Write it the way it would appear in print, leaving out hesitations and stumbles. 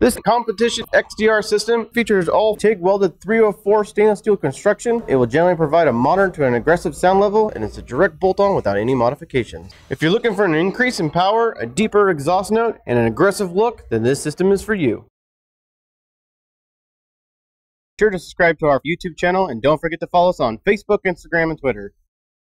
This competition XDR system features all TIG welded 304 stainless steel construction. It will generally provide a moderate to an aggressive sound level, and it's a direct bolt-on without any modifications. If you're looking for an increase in power, a deeper exhaust note, and an aggressive look, then this system is for you. Be sure to subscribe to our YouTube channel, and don't forget to follow us on Facebook, Instagram, and Twitter.